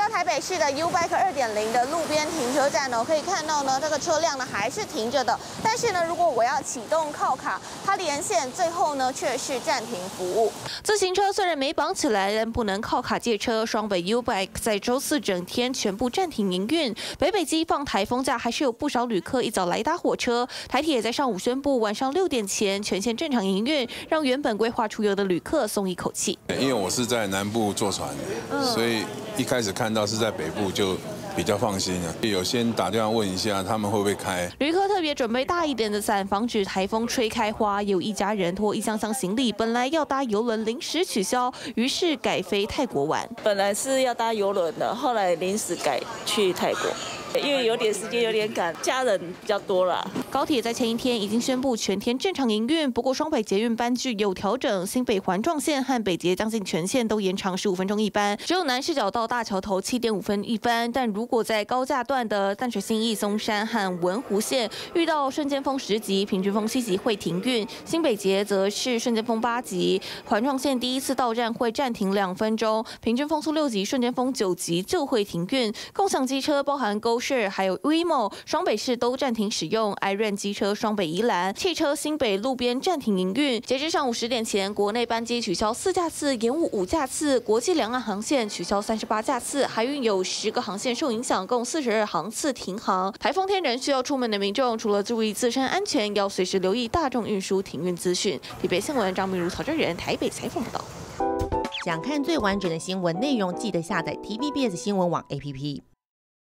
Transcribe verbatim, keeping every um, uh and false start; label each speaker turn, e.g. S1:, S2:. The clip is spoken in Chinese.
S1: 到台北市的 U-Bike 二点零的路边停车站呢，可以看到呢，这个车辆呢还是停着的。但是呢，如果我要启动靠卡，它连线，最后呢却是暂停服务。自行车虽然没绑起来，但不能靠卡借车。双北 U-Bike 在周四整天全部暂停营运。北北基放台风假，还是有不少旅客一早来搭火车。台铁也在上午宣布，晚上六点前全线正常营运，让原本规划出游的旅客松一口气。
S2: 因为我是在南部坐船，嗯、所以一开始看到是在北部就比较放心啊。有先打电话问一下他们会不会开。
S1: 旅客特别准备大一点的伞，防止台风吹开花。有一家人拖一箱箱行李，本来要搭邮轮，临时取消，于是改飞泰国玩。
S3: 本来是要搭邮轮的，后来临时改去泰国。因为有点时间有点赶，家人比较多啦。
S1: 高铁在前一天已经宣布全天正常营运，不过双北捷运班距有调整，新北环状线和北捷将近全线都延长十五分钟一班，只有南市角到大桥头七点五分一班。但如果在高架段的淡水信义、松山和文湖线遇到瞬间风十级、平均风七级会停运，新北捷则是瞬间风八级，环状线第一次到站会暂停两分钟，平均风速六级、瞬间风九级就会停运。共享机车包含勾还有 WeMo 双北市都暂停使用 ，iRent 机车双北宜兰汽车新北路边暂停营运。截至上午十点前，国内班机取消四架次，延误五架次；国际两岸航线取消三十八架次，海运有十个航线受影响，共四十二航次停航。台风天仍需要出门的民众，除了注意自身安全，要随时留意大众运输停运资讯。台北新闻张明如、曹真人台北采访报道。
S4: 想看最完整的新闻内容，记得下载 T V B S 新闻网 A P P。